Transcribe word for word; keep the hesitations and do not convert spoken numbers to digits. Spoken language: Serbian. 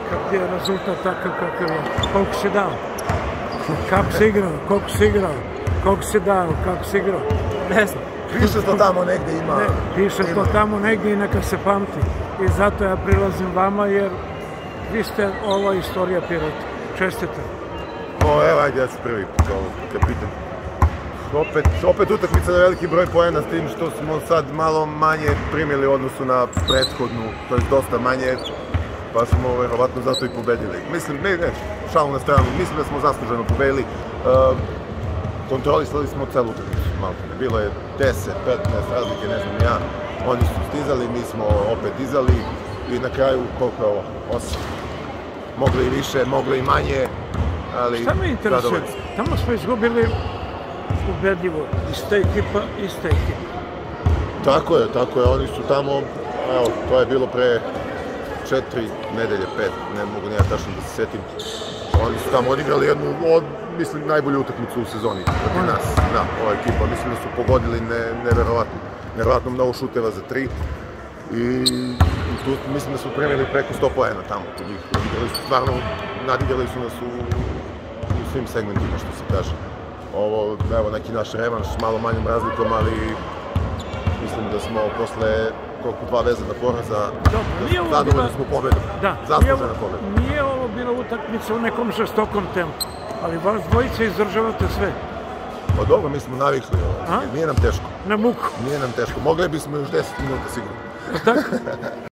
kad je rezultat takav kakav je. Koliko si dao? Kako si igrao? Koliko si igrao? Koliko si dao? Kako si igrao? Ne znam. Piše to tamo negdje ima. Ne, piše to tamo negdje i neka se pamti. I zato ja prilazim vama jer vi ste ova istorija Pirota. Čestite. O, evo, ajde, ja ću prvi kad pitam. Opet, opet utakmica na veliki broj poena s tim što smo sad malo manje primili u odnosu na prethodnu, to je dosta manje, pa smo verovatno zato i pobedili. Mislim, ne, ne, šalu na stranu, mislim da smo zasluženo pobedili. Uh, kontrolisali smo celu utakmicu, malo ne. Bilo je deset, petnaest razlike, ne znam ja. Oni su stizali, mi smo opet dizali i na kraju koliko je ovo? osam. Mogli i više, mogli i manje, ali... Šta me interesuje? Tamo smo izgubili ubedljivo, ista ekipa, ista ekipa. Tako je, tako je, oni su tamo, evo, to je bilo pre četiri nedelje, pet, ne mogu nije tačno da se setim. Oni su tamo odigrali jednu, od, mislim, najbolju utakmicu u sezoni protiv nas, da, ova ekipa. Mislim da su pogodili neverovatno, neverovatno mnogo šuteva za tri. I tu mislim da su primili preko sto poena tamo kod njih. Odigrali su stvarno, nadigrali su nas u, u svim segmentima, što se kaže. Ovo, evo, neki naš revanš s malo manjom razlikom, ali mislim da smo posle koliko dva vezana poraza zadovoljni smo pobedom. Zaslužena pobeda. Nije ovo bila utakmica u nekom žestokom tempu, ali vas dvojice izdržavate sve. Pa dobro, mi smo navikli, nije nam teško. Na muku. Nije nam teško, mogli bismo još deset minuta sigurno. Tako?